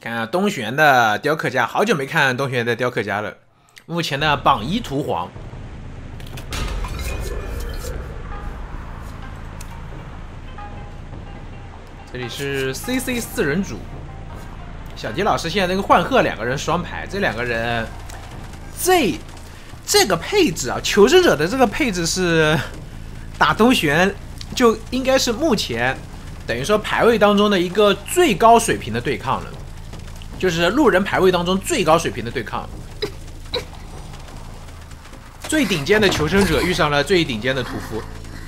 看东玄的雕刻家，好久没看东玄的雕刻家了。目前的榜一图黄。这里是 CC 4人组，小迪老师现在跟幻鹤2个人双排，这2个人，这个配置啊，求生者的这个配置是打东玄就应该是目前等于说排位当中的一个最高水平的对抗了，就是路人排位当中最高水平的对抗。最顶尖的求生者遇上了最顶尖的屠夫，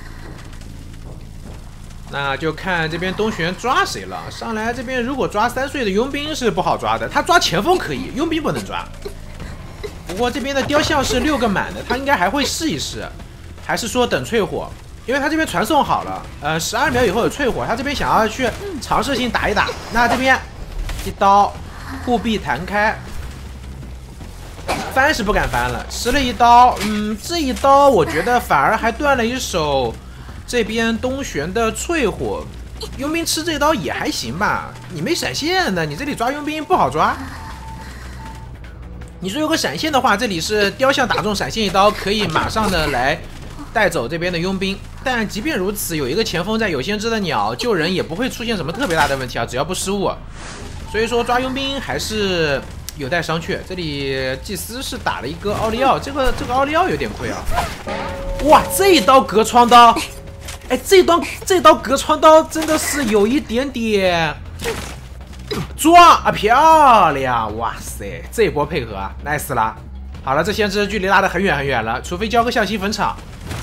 那就看这边东玄抓谁了。上来这边如果抓3岁的佣兵是不好抓的，他抓前锋可以，佣兵不能抓。不过这边的雕像是6个满的，他应该还会试一试，还是说等淬火？因为他这边传送好了，12秒以后有淬火，他这边想要去尝试性打一打，那这边一刀护臂弹开。翻是不敢翻了，吃了一刀，这一刀我觉得反而还断了一手这边东玄的淬火，佣兵吃这刀也还行吧。你没闪现的，你这里抓佣兵不好抓。你说有个闪现的话，这里是雕像打中闪现一刀，可以马上的来带走这边的佣兵。但即便如此，有一个前锋在有先知的鸟救人也不会出现什么特别大的问题啊，只要不失误。所以说抓佣兵还是有待商榷。这里祭司是打了一个奥利奥，这个奥利奥有点亏啊！哇，这一刀隔窗刀，哎，这刀隔窗刀真的是有一点点抓啊，漂亮！哇塞，这一波配合啊 ，nice 啦！好了，这先知距离拉得很远很远了，除非交个象形坟场。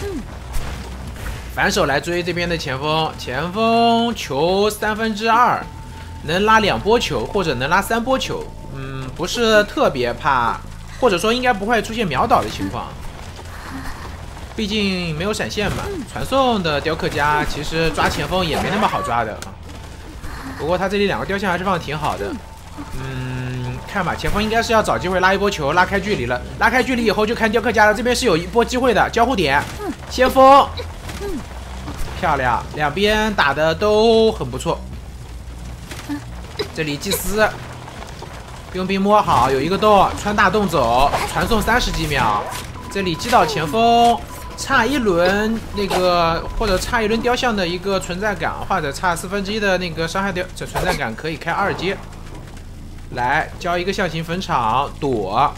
反手来追这边的前锋，前锋球2/3，能拉2波球或者能拉3波球。不是特别怕，或者说应该不会出现秒倒的情况，毕竟没有闪现嘛。传送的雕刻家其实抓前锋也没那么好抓的啊。不过他这里2个雕像还是放的挺好的。看吧，前锋应该是要找机会拉一波球，拉开距离了。拉开距离以后就看雕刻家了，这边是有一波机会的。交互点，先锋，漂亮，两边打的都很不错。这里祭司。佣兵摸好，有一个洞，穿大洞走，传送30几秒。这里击倒前锋，差1轮那个或者差1轮雕像的一个存在感，或者差1/4的那个伤害存在感，可以开2阶。来交一个象形坟场躲，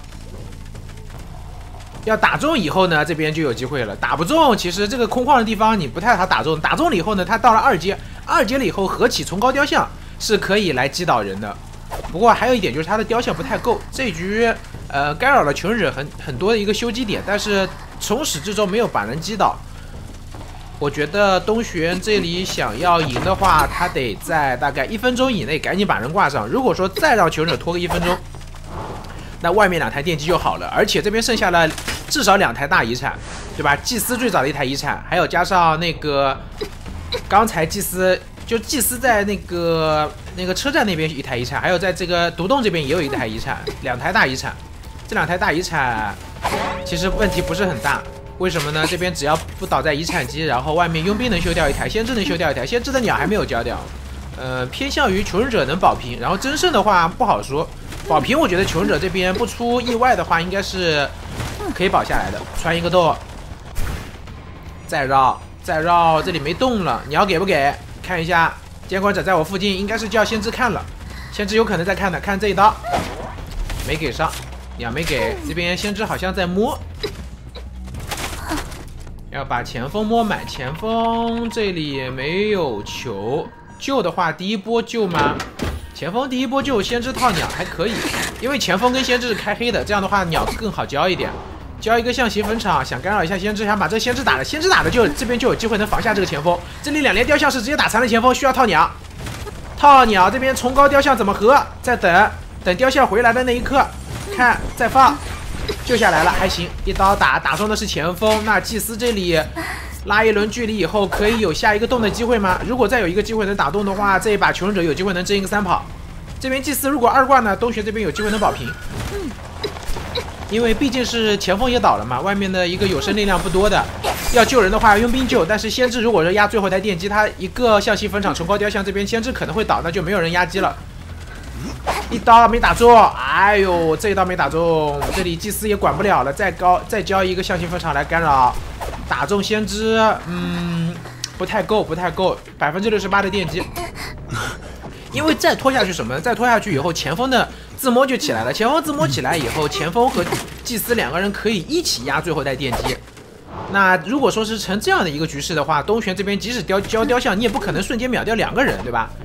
要打中以后呢，这边就有机会了。打不中，其实这个空旷的地方你不太好打中。打中了以后呢，他到了2阶，2阶了以后合起崇高雕像是可以来击倒人的。不过还有一点就是他的雕像不太够，这一局干扰了求生者很多的一个修机点，但是从始至终没有把人击倒。我觉得东玄这里想要赢的话，他得在大概1分钟以内赶紧把人挂上。如果说再让求生者拖个1分钟，那外面2台电机就好了。而且这边剩下了至少2台大遗产，对吧？祭司最早的1台遗产，还有加上那个刚才祭司在那个车站那边1台遗产，还有在这个独洞这边也有1台遗产，2台大遗产。这2台大遗产其实问题不是很大，为什么呢？这边只要不倒在遗产机，然后外面佣兵能修掉1台，先知能修掉1台，先知的鸟还没有交掉。偏向于求生者能保平，然后真胜的话不好说。保平我觉得求生者这边不出意外的话，应该是可以保下来的。穿一个洞，再绕，这里没动了，鸟给不给？看一下，监管者在我附近，应该是叫先知看了，先知有可能在看的，看这一刀，没给上，鸟没给，这边先知好像在摸，要把前锋摸满，前锋这里没有球，救的话第1波救吗？前锋第1波救，先知套鸟还可以，因为前锋跟先知是开黑的，这样的话鸟更好交一点。交一个象形坟场，想干扰一下先知，想把这先知打了，先知打了就这边就有机会能防下这个前锋。这里2连雕像是直接打残了前锋，需要套鸟。套鸟这边崇高雕像怎么合？再等雕像回来的那一刻，看再放，救下来了，还行，一刀打中的是前锋。那祭司这里拉1轮距离以后，可以有下一个洞的机会吗？如果再有一个机会能打动的话，这一把求生者有机会能争一个3跑。这边祭司如果2挂呢，东玄这边有机会能保平。因为毕竟是前锋也倒了嘛，外面的一个有生力量不多的，要救人的话佣兵救，但是先知如果是压最后一台电机，他一个象形坟场崇高雕像这边先知可能会倒，那就没有人压机了。 一刀没打中，哎呦，这一刀没打中，这里祭司也管不了了，再交一个象形坟场来干扰，打中先知，不太够，68%的电击，因为再拖下去什么？再拖下去以后，前锋的自摸就起来了，前锋自摸起来以后，前锋和祭司两个人可以一起压最后带电击。那如果说是成这样的一个局势的话，东玄这边即使交雕像，你也不可能瞬间秒掉2个人，对吧？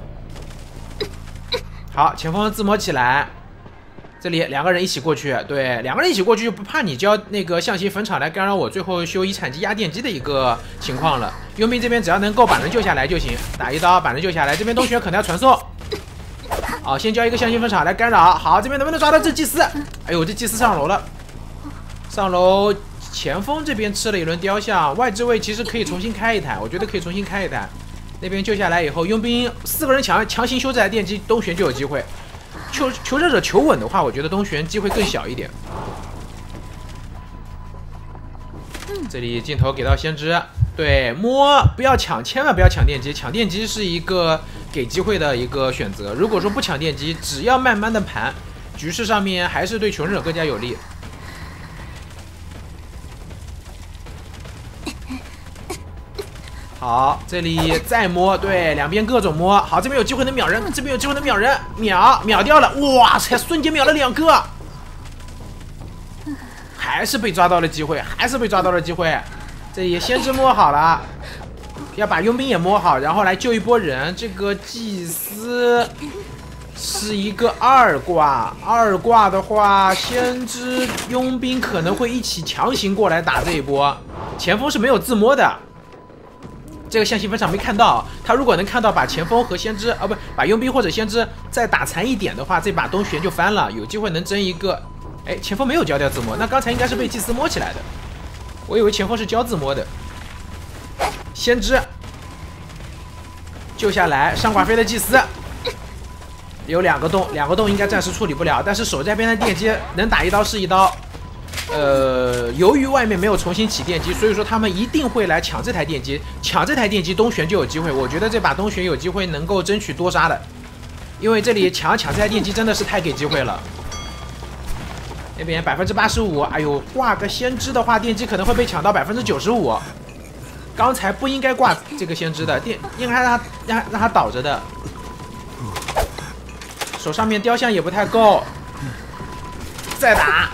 好，前锋自摸起来，这里2个人一起过去，对，2个人一起过去就不怕你交那个象形坟场来干扰我最后修遗产机压电机的一个情况了。佣兵这边只要能够把人救下来就行，打一刀把人救下来。这边东玄可能要传送，好，先交一个象形坟场来干扰。好，这边能不能抓到这祭司？哎呦，这祭司上楼了，上楼。前锋这边吃了一轮雕像，外置位其实可以重新开一台，我觉得可以重新开一台。那边救下来以后，佣兵4个人强行修这台电机，东玄就有机会。求热者求稳的话，我觉得东玄机会更小一点。这里镜头给到先知，对，摸不要抢，千万不要抢电机，抢电机是一个给机会的一个选择。如果说不抢电机，只要慢慢的盘，局势上面还是对求生者更加有利。好，这里再摸，对，两边各种摸。好，这边有机会能秒人，这边有机会能秒人，秒掉了，哇塞，瞬间秒了2个，还是被抓到了机会，这里先知摸好了，要把佣兵也摸好，然后来救一波人。这个祭司是一个2挂的话，先知佣兵可能会一起强行过来打这一波。前锋是没有自摸的。这个象形坟场没看到，他如果能看到把前锋和先知不把佣兵或者先知再打残一点的话，这把东玄就翻了，有机会能争一个。哎，前锋没有交掉自摸，那刚才应该是被祭司摸起来的，我以为前锋是交自摸的。先知救下来，上寡妃的祭司有2个洞应该暂时处理不了，但是守在边的电机能打一刀是一刀。由于外面没有重新起电机，所以说他们一定会来抢这台电机，东玄就有机会。我觉得这把东玄有机会能够争取多杀的，因为这里抢这台电机真的是太给机会了。那边85%，哎呦，挂个先知的话，电机可能会被抢到95%。刚才不应该挂这个先知的，应该让他倒着的。手上面雕像也不太够，再打。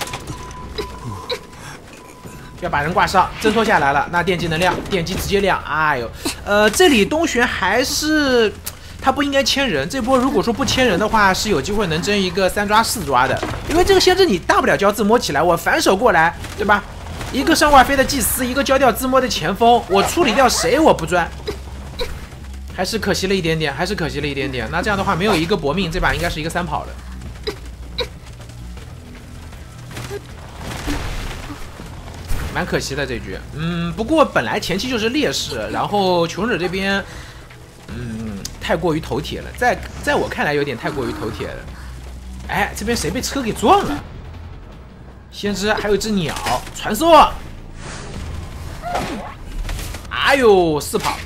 要把人挂上，挣脱下来了，那电机能亮，电机直接亮。哎呦，这里东玄还是他不应该牵人，这波如果说不牵人的话，是有机会能争一个3抓4抓的，因为这个先知你大不了交自摸起来，我反手过来，对吧？一个上挂飞的祭司，一个交掉自摸的前锋，我处理掉谁我不赚，还是可惜了一点点，那这样的话没有一个搏命，这把应该是一个3跑的。蛮可惜的这局，不过本来前期就是劣势，然后求生者这边，太过于头铁了，在我看来有点太过于头铁了。哎，这边谁被车给撞了？先知还有一只鸟传送，哎呦4跑，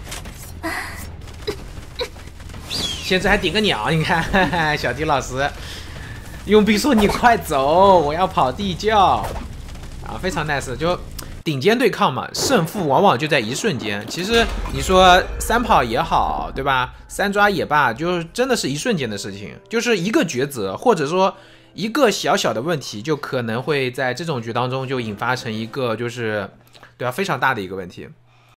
先知还顶个鸟，你看，哈哈，小迪老师，佣兵说你快走，我要跑地窖。非常 nice， 就顶尖对抗嘛，胜负往往就在一瞬间。其实你说3跑也好，对吧？3抓也罢，就真的是一瞬间的事情，就是一个抉择，或者说一个小小的问题，就可能会在这种局当中就引发成一个就是，对吧？非常大的一个问题。